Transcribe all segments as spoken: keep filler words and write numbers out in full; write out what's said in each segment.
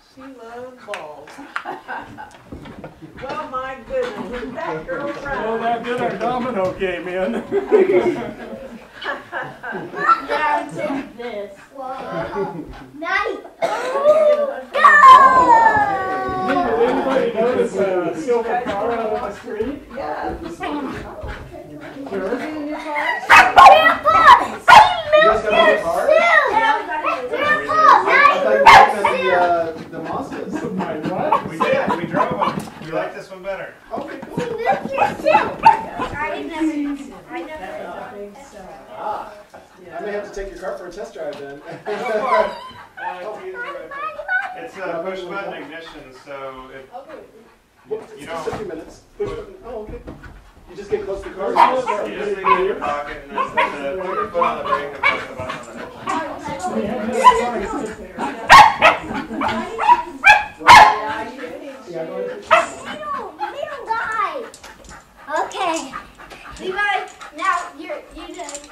She loves balls. Well, my goodness, is that girl right? Well, that did our domino came in. Yeah, take this. Whoa. Nice. Did anybody notice a silver car out on the street? Yeah. Sure. In your car? You guys got another car? I thought you guys had the, uh, the Mazdas. My what? We did. We drove them. We like this one better. Okay, cool. I never, I never. Ah, I may have to take your car for a test drive then. Uh, it's a push button ignition, so it, Well, you it's just a don't. few minutes. Push button. Oh, okay. You just get close to the car. You just, you just leave it in your pocket and then put the, put your foot on the brake and push the button on the Yeah, go ahead. Little, little guy. Okay. Levi, now you're, you just.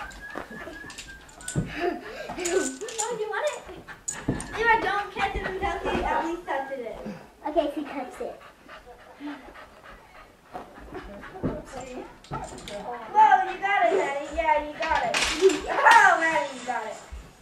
Oh, do you want it? Levi, don't catch it until he at least touches it. Okay, he touched it. Whoa, you got it, Maddie. Yeah, you got it. Oh, Maddie, you got it.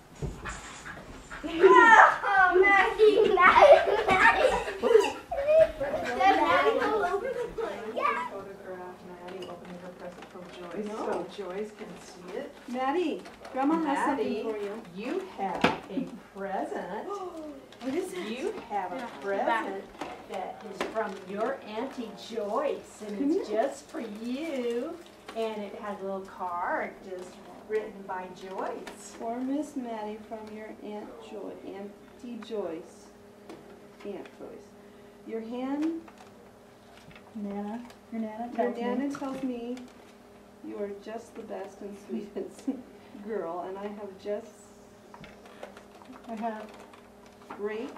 Oh, Maddie. Maddie, Maddie. Maddie's all over the place. Yeah. Photograph Maddie opening her present from Joyce, so Joyce can see it. Maddie, Grandma has Maddie, something for you. You have a present. What is it? You have a present that is from your Auntie Joyce, and it's just for you. And it has a little card just written by Joyce. For Miss Maddie from your Aunt Joy, Auntie Joyce. Aunt Joyce. Your hand, Nana, your Nana your tells me. Nana tells me you are just the best and sweetest girl, and I have just I have, great.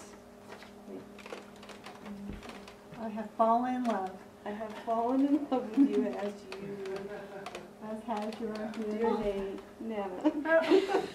I have fallen in love, I have fallen in love with you as you, as has your dear name, Nana.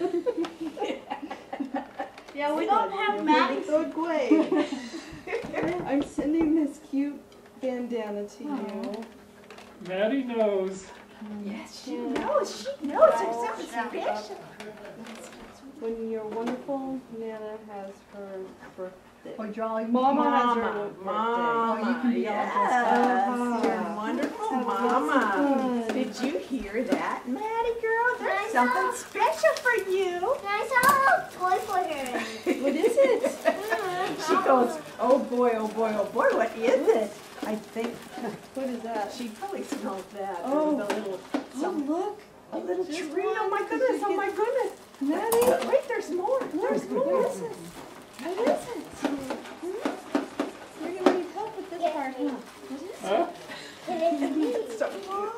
Yeah, we don't have Maddie. Throw it away. I'm sending this cute bandana to you. Maddie knows. Yes, she knows. She knows there's something special. When your wonderful Nana has her birthday. or drawing. Mama has her Mama, birthday. Mama, Oh, you can be all dressed yes, up. your wonderful Have lots of Mama. fun. Did you hear that, Maddie girl? There's I something know. special for you. I saw a toy for her. What is it? She goes, oh boy, oh boy, oh boy, what is it? I think What is that? she probably smelled that. Oh. There's a little, Oh, some, look. a little Just treat. Oh my one, goodness, because oh you my get- goodness. Maddie, Wait, there's more. There's what more. is it? What is it? Hmm? You're gonna need help with this part, huh? Huh? So,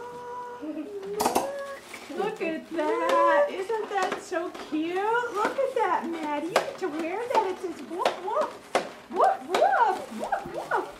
look at that. Isn't that so cute? Look at that, Maddie. You get to wear that. It says woof, woof. Woof, woof. Woof, woof.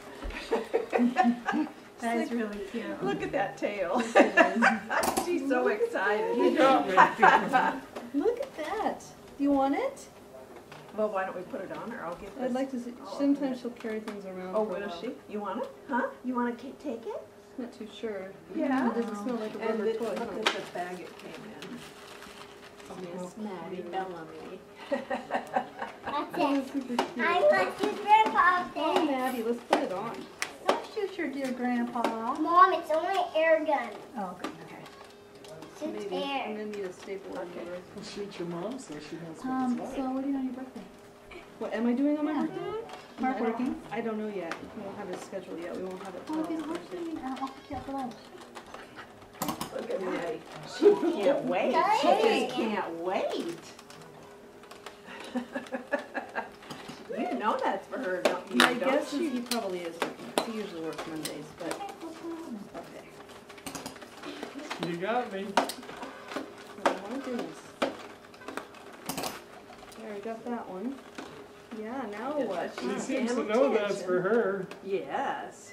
That is really cute. Look at that tail. She's so excited. Look at that. Do you want it? Well, why don't we put it on her? I'll get this. I'd like to see. Sometimes she'll carry things around. Oh, for a will while. she? You want it? Huh? You want to take it? Not too sure. Yeah. It doesn't smell like a And rubber it, toy, look huh? at the bag it came in. Miss Maddie Bellamy. That's it. Super cute. I want to grandpa Oh, thing. Maddie, let's put it on. Don't shoot your dear grandpa. Mom, it's only an air gun. Oh, good, okay. It's Maybe. I'm air. gonna need a staple. Okay. We'll shoot your mom so she knows Um, what it's so like. what are you doing on your birthday? What am I doing on my Yeah. birthday? Mark I don't- working? I don't know yet. We won't have it scheduled yet. We won't have it Oh, till if it's Thursday. working, I'll pick you up for lunch. Look at Maddie. She can't wait. She Hey. just can't wait. You know that's for her, don't you? My don't guess is you? he probably is working. 'Cause he usually works Mondays, but okay. You got me. Oh my goodness. There, we got that one. Yeah, now what? She's She seems to paying know that's attention. for her. Yes.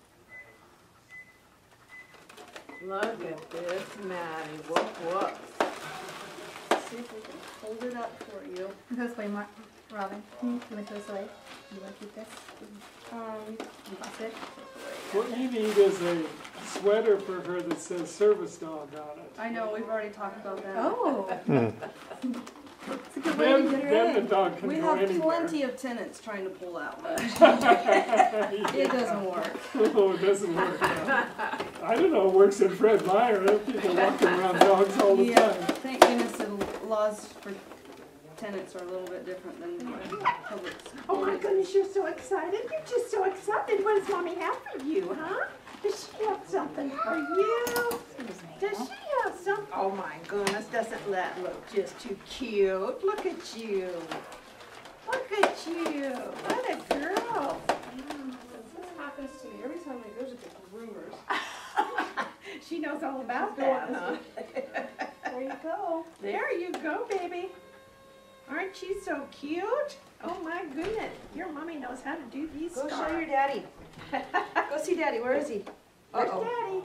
Look at this, Maddie. Whoop, whoop. See if we can hold it up for you. This way, Mark. Robin, you went to the sleigh. You want to keep this? Um, You want it? What you need is a sweater for her that says service dog on it. I know, we've already talked about that. Oh. It's a good way to Then, get her then the in. dog can We go have anywhere. plenty of tenants trying to pull that one. It doesn't work. Oh, it doesn't work. No. I don't know, it works in Fred Meyer. There are people walking around dogs all the Yeah, time. thank goodness the laws for tenants are a little bit different than public. Oh my goodness, you're so excited. You're just so excited. What does Mommy have for you, huh? Does she have something for you? Does she have some? Oh my goodness, doesn't that look just too cute? Look at you. Look at you. What a girl. This happens to me every time I go to the groomers. She knows all about that, huh? There you go. There you go, baby. Aren't you so cute? Oh my goodness, your mommy knows how to do these Go scarves. show your daddy. Go see daddy. Where is he? Where's Uh-oh. Daddy?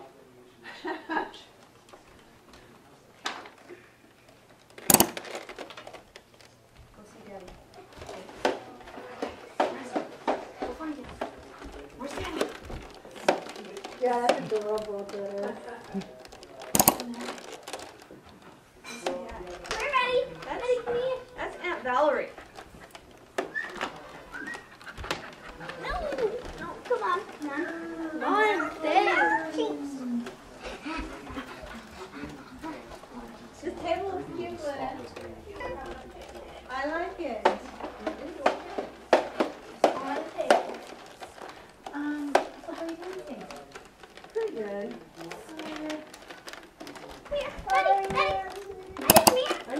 Go see daddy. Go find it. Where's Daddy? Yeah, that's adorable. There. We're ready. Ready, come here. That's Aunt Valerie. No, no, come on, come on. Come on, stay. Cheeks. This table is cute, Luna. I like it. On the table. Um, so what are you doing? Pretty good. Come here, Daddy, Daddy. Daddy, come here. Um,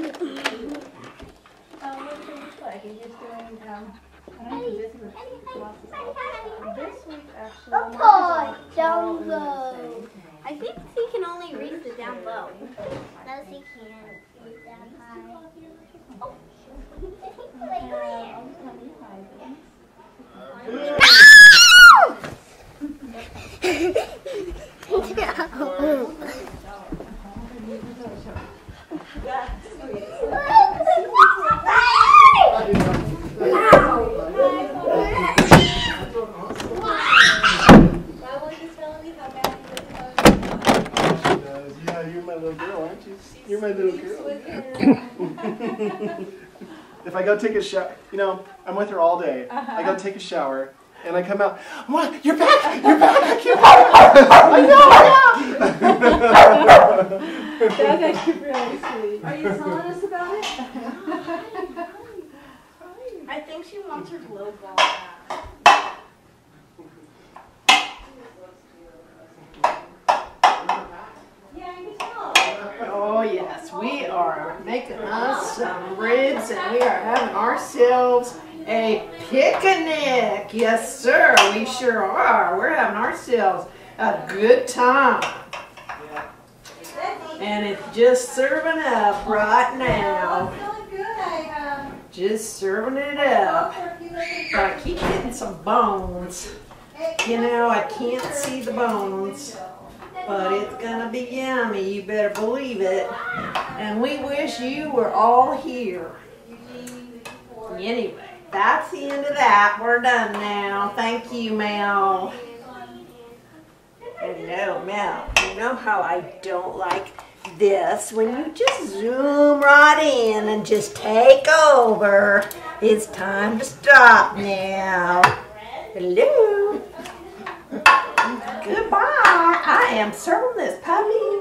what do you like? Are you just doing, um, I don't know, Daddy, this is Daddy, Daddy, lots of Daddy, Daddy. This week, actually, Up high, down low. I think he can only reach the down low. No, he can't reach down high. Oh, wait, come Yeah, you're my little girl, aren't you? You're my little girl. If I go take a shower, you know, I'm with her all day. I go take a shower, and I come out, what? You're back! You're back! I can't I know! That's actually really sweet. Are you telling us about it? I think she wants her little ball back. Oh yes, we are making us some ribs and we are having ourselves a picnic. Yes sir, we sure are. We're having ourselves a good time. And it's just serving up right now. Just serving it up. But I keep getting some bones. You know, I can't see the bones. But it's gonna be yummy, you better believe it. And we wish you were all here. Anyway, that's the end of that. We're done now. Thank you, Mel. Hello, Mel. You know how I don't like this? When you just zoom right in and just take over. It's time to stop now. Hello. Goodbye. I am serving this puppy